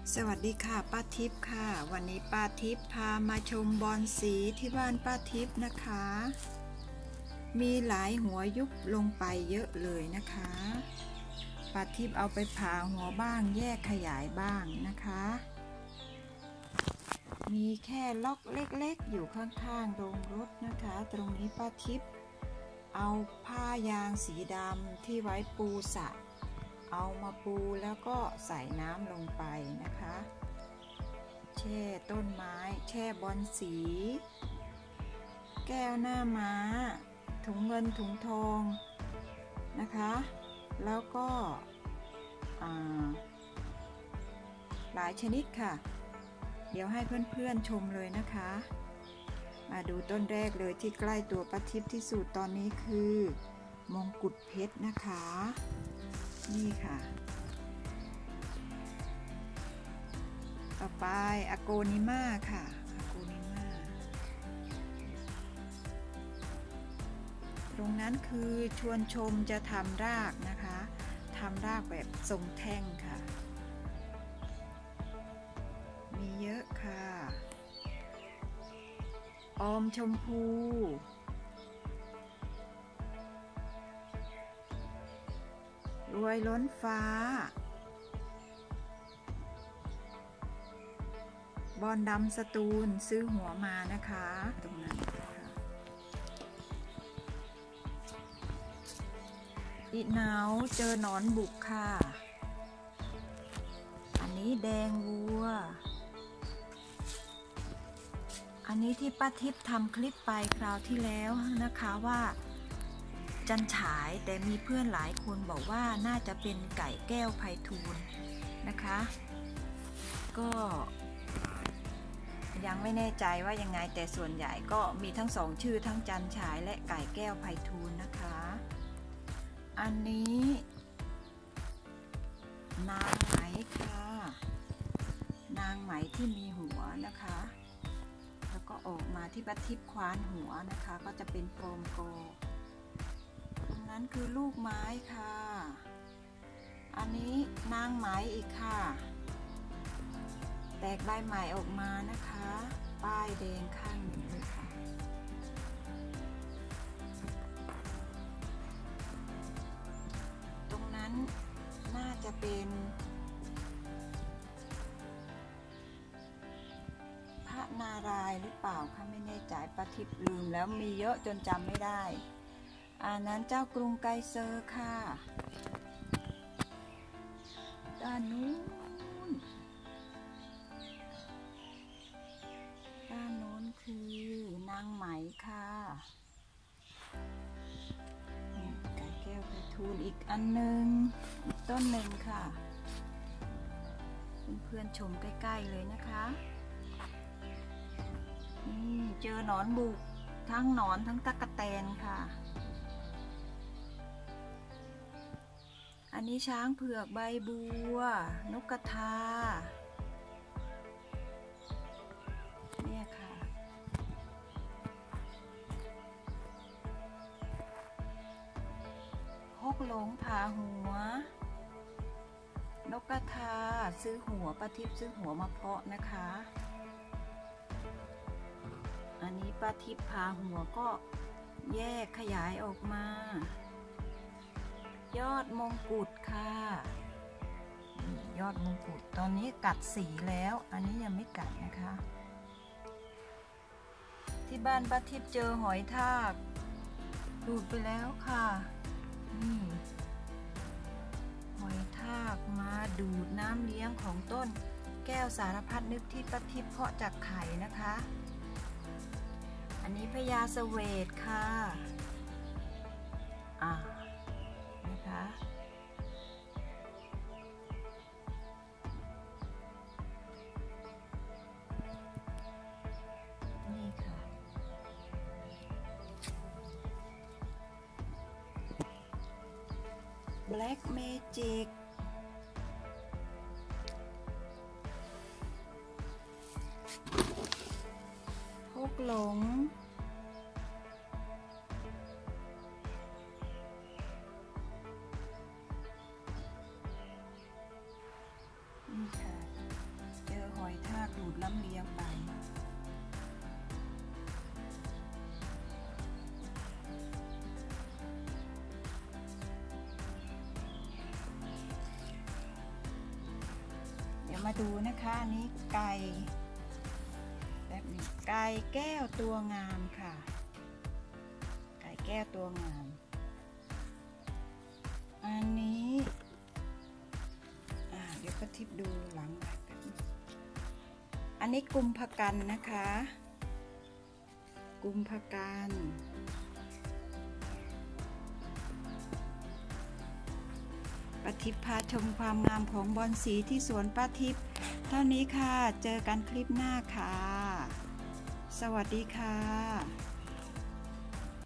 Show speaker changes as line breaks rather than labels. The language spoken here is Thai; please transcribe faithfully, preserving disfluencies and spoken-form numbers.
สวัสดีค่ะป้าทิพย์ค่ะวันนี้ป้าทิพย์พามาชมบอนสีที่บ้านป้าทิพย์นะคะมีหลายหัวยุบลงไปเยอะเลยนะคะป้าทิพย์เอาไปผ่าหัวบ้างแยกขยายบ้างนะคะมีแค่ล็อกเล็กๆอยู่ข้างๆโรงรถนะคะตรงนี้ป้าทิพย์เอาผ้ายางสีดำที่ไว้ปูสระเอามาปูแล้วก็ใส่น้ำลงไปนะคะแช่ต้นไม้แช่บอนสีแก้วหน้าม้าถุงเงินถุงทองนะคะแล้วก็หลายชนิดค่ะเดี๋ยวให้เพื่อนๆชมเลยนะคะมาดูต้นแรกเลยที่ใกล้ตัวป้าทิพย์ที่สุดตอนนี้คือมงกุฎเพชรนะคะนี่ค่ะต่อไปอโกนิมาค่ะอโกนิมาตรงนั้นคือชวนชมจะทำรากนะคะทำรากแบบทรงแท่งค่ะมีเยอะค่ะออมชมพูรวยล้นฟ้าบอนดำสตูลซื้อหัวมานะคะตรงนั้นนะคะอีหนาวเจอหนอนบุกค่ะอันนี้แดงวัวอันนี้ที่ป้าทิพย์ทำคลิปไปคราวที่แล้วนะคะว่าจันฉายแต่มีเพื่อนหลายคนบอกว่าน่าจะเป็นไก่แก้วไพฑูรย์นะคะก็ยังไม่แน่ใจว่ายังไงแต่ส่วนใหญ่ก็มีทั้งสองชื่อทั้งจันฉายและไก่แก้วไพฑูรย์นะคะอันนี้นางไหมค่ะนางไหมที่มีหัวนะคะแล้วก็ออกมาที่ป้าทิพย์คว้านหัวนะคะก็จะเป็นโฟมโกตรงนั้นคือลูกไม้ค่ะอันนี้นางไหมอีกค่ะแตกใบใหม่ออกมานะคะป้ายแดงข้างหนึ่งเลยค่ะตรงนั้นน่าจะเป็นพระนารายณ์หรือเปล่าคะไม่แน่ใจป้าทิพย์ลืมแล้วมีเยอะจนจำไม่ได้อันนั้นเจ้ากรุงไกเซอร์ค่ะด้านนู้นด้านโน้นคือนางไหมค่ะไก่แก้วไพฑูรย์อีกอันหนึ่งอีกต้นหนึ่งค่ะเพื่อนๆชมใกล้ๆเลยนะคะนี่เจอหนอนบุกทั้งหนอนทั้งตั๊กแตนค่ะอันนี้ช้างเผือกใบบัวนกกระทาเนี่ยค่ะฮกหลงผ่าหัวนกกระทาซื้อหัวป้าทิพย์ซื้อหัวมาเพาะนะคะอันนี้ป้าทิพย์ผ่าหัวก็แยกขยายออกมายอดมงกุฎค่ะยอดมงกุฎตอนนี้กัดสีแล้วอันนี้ยังไม่กัดนะคะที่บ้านป้าทิพย์เจอหอยทากดูดไปแล้วค่ะนี่หอยทากมาดูดน้ำเลี้ยงของต้นแก้วสารพัดนึกที่ป้าทิพย์เพาะจากไข่นะคะอันนี้พญาเสวตค่ะอ่านะคะนี่ค่ะแบล็กเมจิกฮกหลงนี่ค่ะดูนะคะอันนี้ไก่แบบนี้ไก่แก้วตัวงามค่ะไก่แก้วตัวงามอันนี้อ่าเดี๋ยวป้าทิพย์ดูหลังแบบนี้อันนี้กุมภกันนะคะกุมภกันป้าทิพย์พาชมความงามของบอนสีที่สวนป้าทิพย์เท่านี้ค่ะเจอกันคลิปหน้าค่ะสวัสดีค่ะ